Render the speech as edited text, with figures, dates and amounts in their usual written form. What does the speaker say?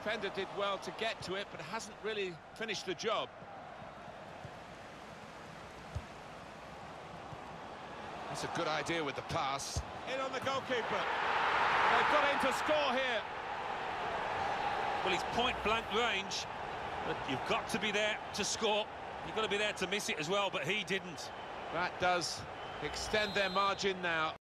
defender did well to get to it, but hasn't really finished the job. That's a good idea with the pass. In on the goalkeeper. They've got in to score here. Well, he's point-blank range, but you've got to be there to score. You've got to be there to miss it as well, but he didn't. That does extend their margin now.